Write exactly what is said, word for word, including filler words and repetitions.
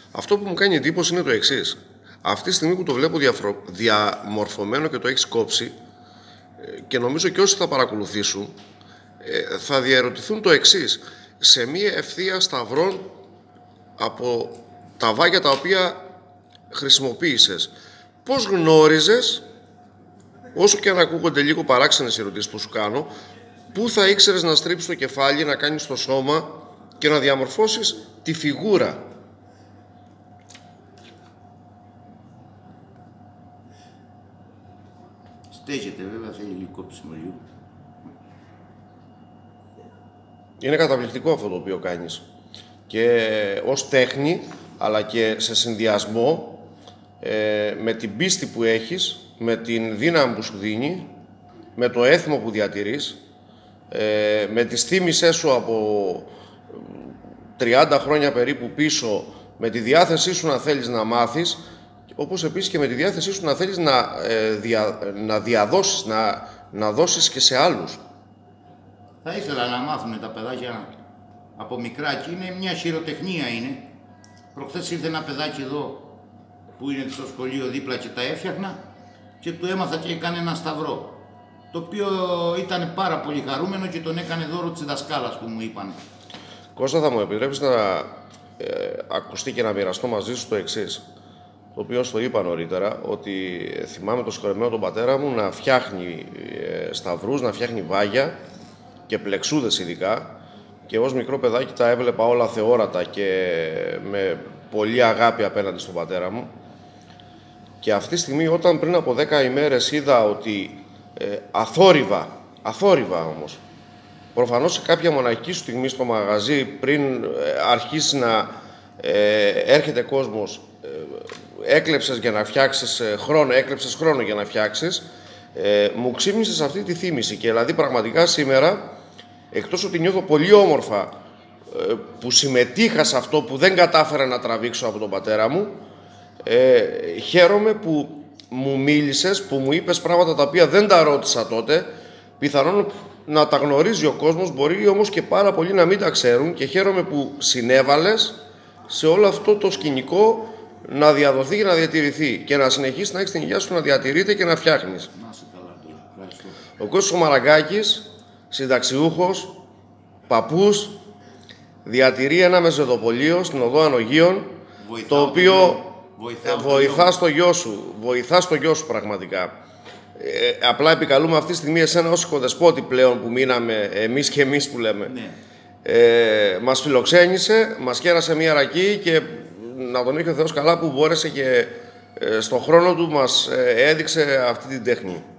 Αυτό που μου κάνει εντύπωση είναι το εξής. Αυτή τη στιγμή που το βλέπω διαφρο... διαμορφωμένο και το έχεις κόψει, και νομίζω και όσοι θα παρακολουθήσουν θα διαρωτηθούν το εξής. Σε μία ευθεία σταυρών από τα βάγια τα οποία χρησιμοποίησες, πώς γνώριζες, όσο και αν ακούγονται λίγο παράξενες ερωτήσεις που σου κάνω, πού θα ήξερες να στρίψεις το κεφάλι, να κάνεις το σώμα και να διαμορφώσεις τη φιγούρα? Στέκεται βέβαια, θέλει λίγο ψημολιού. Είναι καταπληκτικό αυτό το οποίο κάνεις. Και ως τέχνη, αλλά και σε συνδυασμό ε, με την πίστη που έχεις, με την δύναμη που σου δίνει, με το έθιμο που διατηρείς, ε, με τις θύμησές σου από τριάντα χρόνια περίπου πίσω, με τη διάθεσή σου να θέλεις να μάθεις, όπως επίσης και με τη διάθεσή σου να θέλεις να, ε, δια, να διαδώσεις, να, να δώσεις και σε άλλους. Θα ήθελα να μάθουν τα παιδάκια από μικράκι. Είναι μια χειροτεχνία είναι. Προχθές ήρθε ένα παιδάκι εδώ που είναι στο σχολείο δίπλα και τα έφτιαχνα και του έμαθα και έκανε ένα σταυρό. Το οποίο ήταν πάρα πολύ χαρούμενο και τον έκανε δώρο της δασκάλας που μου είπαν. Κώστα, θα μου επιτρέψεις να ε, ακουστεί και να μοιραστώ μαζί σου το εξής. Το οποίο στο είπα νωρίτερα, ότι θυμάμαι το συγχωρεμένο τον πατέρα μου να φτιάχνει ε, σταυρούς, να φτιάχνει βάγια και πλεξούδες ειδικά, και ως μικρό παιδάκι τα έβλεπα όλα θεόρατα και με πολύ αγάπη απέναντι στον πατέρα μου. Και αυτή τη στιγμή, όταν πριν από δέκα ημέρες είδα ότι ε, αθόρυβα, αθόρυβα όμως, προφανώς σε κάποια μοναχική στιγμή στο μαγαζί, πριν ε, αρχίσει να ε, έρχεται κόσμος, ε, έκλεψες για να φτιάξεις ε, χρόνο, έκλεψες χρόνο για να φτιάξεις, ε, μου ξύπνησες αυτή τη θύμηση. Και δηλαδή πραγματικά σήμερα, εκτός ότι νιώθω πολύ όμορφα ε, που συμμετείχα σε αυτό που δεν κατάφερα να τραβήξω από τον πατέρα μου, ε, χαίρομαι που μου μίλησες, που μου είπες πράγματα τα οποία δεν τα ρώτησα τότε, πιθανόν να τα γνωρίζει ο κόσμος, μπορεί όμως και πάρα πολλοί να μην τα ξέρουν, και χαίρομαι που συνέβαλες σε όλο αυτό το σκηνικό να διαδοθεί και να διατηρηθεί και να συνεχίσει να έχεις την υγεία σου να διατηρείται και να φτιάχνεις. Να είσαι καλά, ευχαριστώ. Ο Κώστας ο Μαραγκάκης, συνταξιούχος, παππούς, διατηρεί ένα μεζεδοπολείο στην οδό Ανογείων, Βοηθάω το οποίο βοηθάω βοηθά στο γιο σου, βοηθά στο γιο σου πραγματικά. Ε, απλά επικαλούμε αυτή τη στιγμή εσένα ως οικοδεσπότη πλέον που μείναμε εμείς και εμείς που λέμε. Ναι. Ε, μας φιλοξένησε, μας κέρασε μία ρακή και να τον είχε ο Θεός καλά που μπόρεσε και ε, στον χρόνο του μας ε, έδειξε αυτή την τέχνη.